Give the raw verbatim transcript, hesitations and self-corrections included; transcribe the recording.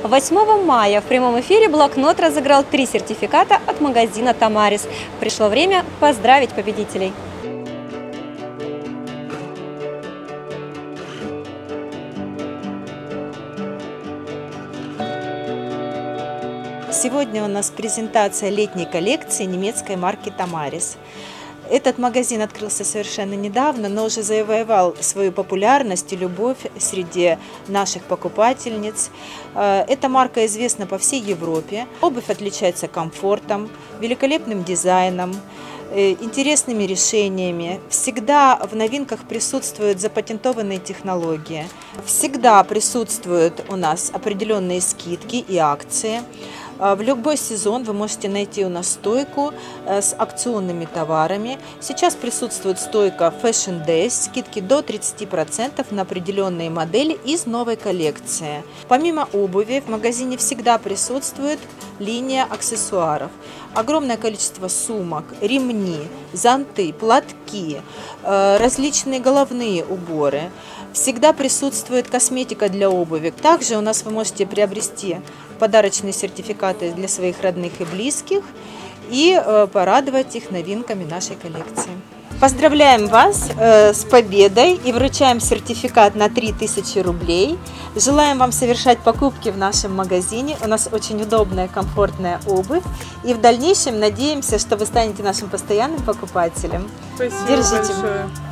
восьмого мая в прямом эфире блокнот разыграл три сертификата от магазина «Тамарис». Пришло время поздравить победителей. Сегодня у нас презентация летней коллекции немецкой марки «Тамарис». Этот магазин открылся совершенно недавно, но уже завоевал свою популярность и любовь среди наших покупательниц. Эта марка известна по всей Европе. Обувь отличается комфортом, великолепным дизайном, интересными решениями. Всегда в новинках присутствуют запатентованные технологии. Всегда присутствуют у нас определенные скидки и акции. В любой сезон вы можете найти у нас стойку с акционными товарами. Сейчас присутствует стойка Fashion Days, скидки до тридцати процентов на определенные модели из новой коллекции. Помимо обуви в магазине всегда присутствует линия аксессуаров. Огромное количество сумок, ремни, зонты, платки, различные головные уборы. Всегда присутствует косметика для обуви. Также у нас вы можете приобрести подарочные сертификаты для своих родных и близких и порадовать их новинками нашей коллекции. Поздравляем вас с победой и вручаем сертификат на три тысячи рублей. Желаем вам совершать покупки в нашем магазине. У нас очень удобная, комфортная обувь. И в дальнейшем надеемся, что вы станете нашим постоянным покупателем. Спасибо Держите. большое.